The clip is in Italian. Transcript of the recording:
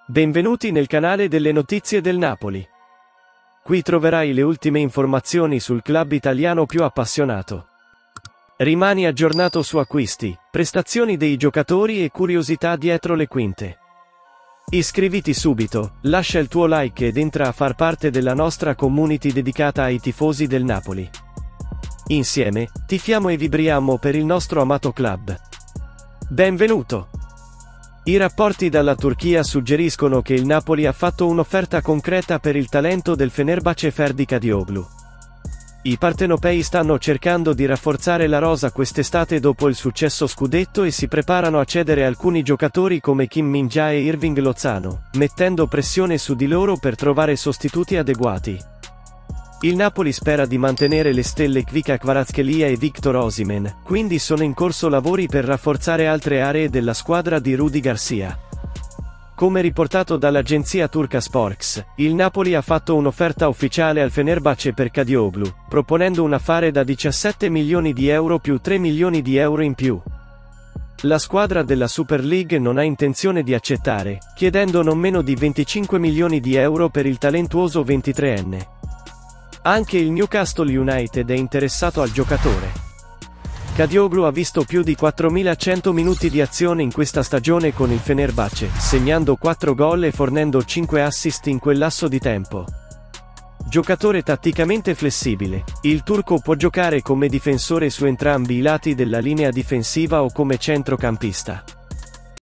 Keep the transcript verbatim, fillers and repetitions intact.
Benvenuti nel canale delle notizie del Napoli. Qui troverai le ultime informazioni sul club italiano più appassionato. Rimani aggiornato su acquisti, prestazioni dei giocatori e curiosità dietro le quinte. Iscriviti subito, lascia il tuo like ed entra a far parte della nostra community dedicata ai tifosi del Napoli. Insieme, tifiamo e vibriamo per il nostro amato club. Benvenuto! I rapporti dalla Turchia suggeriscono che il Napoli ha fatto un'offerta concreta per il talento del Fenerbahçe Ferdi Kadioglu. I partenopei stanno cercando di rafforzare la rosa quest'estate dopo il successo scudetto e si preparano a cedere alcuni giocatori come Kim Min-jae e Irving Lozano, mettendo pressione su di loro per trovare sostituti adeguati. Il Napoli spera di mantenere le stelle Kvicha Kvaratskhelia e Victor Osimhen, quindi sono in corso lavori per rafforzare altre aree della squadra di Rudi Garcia. Come riportato dall'agenzia turca Sporks, il Napoli ha fatto un'offerta ufficiale al Fenerbahçe per Kadioglu, proponendo un affare da diciassette milioni di euro più tre milioni di euro in più. La squadra della Super League non ha intenzione di accettare, chiedendo non meno di venticinque milioni di euro per il talentuoso ventitreenne. Anche il Newcastle United è interessato al giocatore. Kadioglu ha visto più di quattromilacento minuti di azione in questa stagione con il Fenerbahçe, segnando quattro gol e fornendo cinque assist in quel lasso di tempo. Giocatore tatticamente flessibile, il turco può giocare come difensore su entrambi i lati della linea difensiva o come centrocampista.